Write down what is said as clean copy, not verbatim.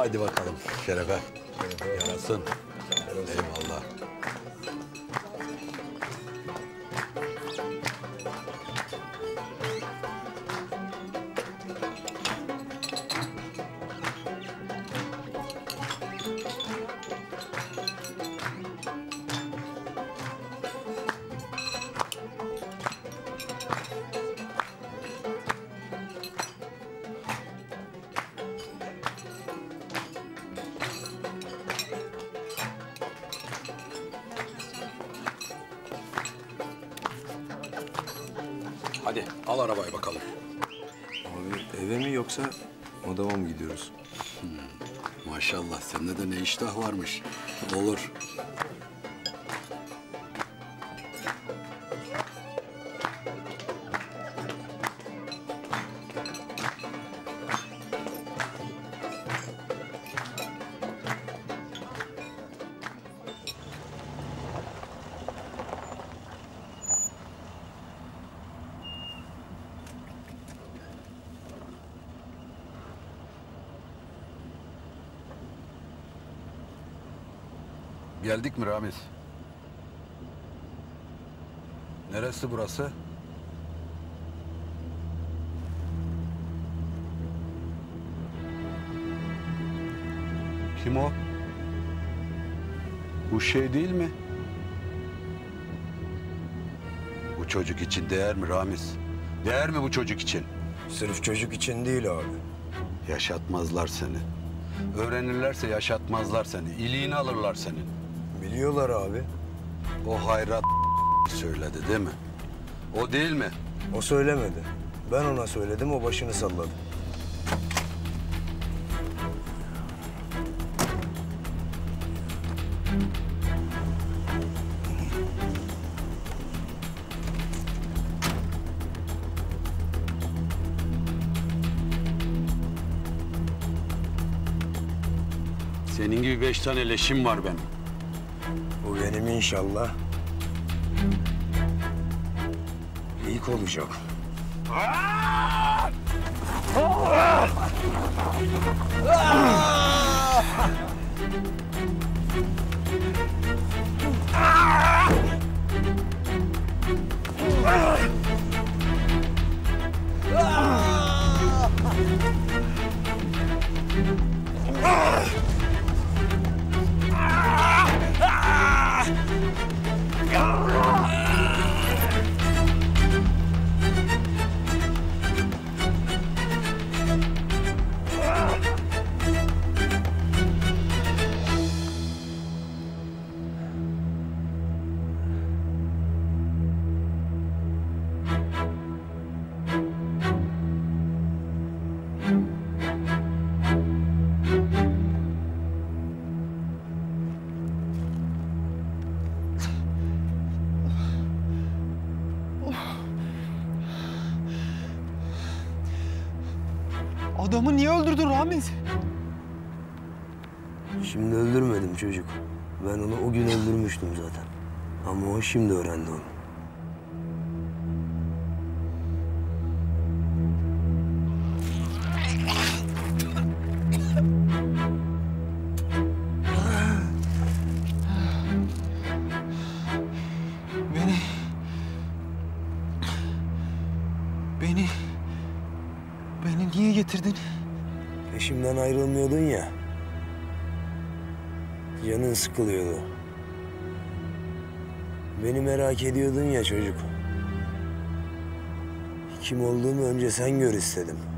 Haydi bakalım şerefe. Yarasın. Eyvallah. Hadi al arabayı bakalım. Abi eve mi yoksa odama mı gidiyoruz? Maşallah sende de ne iştah varmış. Olur. Geldik mi Ramiz? Neresi burası? Kim o? Bu şey değil mi? Bu çocuk için değer mi Ramiz? Değer mi bu çocuk için? Sırf çocuk için değil abi. Yaşatmazlar seni. Öğrenirlerse yaşatmazlar seni. İliğini alırlar senin. Biliyorlar abi. O hayrat söyledi değil mi? O değil mi? O söylemedi. Ben ona söyledim, o başını salladı. Senin gibi 5 tane leşim var benim. Bu benim inşallah. İlk olacak. Adamı niye öldürdün Ramiz? Şimdi öldürmedim çocuk. Ben onu o gün öldürmüştüm zaten. Ama o şimdi öğrendi onu. Beni niye getirdin? Peşimden ayrılmıyordun ya. Canın sıkılıyordu. Beni merak ediyordun ya çocuk. Kim olduğumu önce sen gör istedim.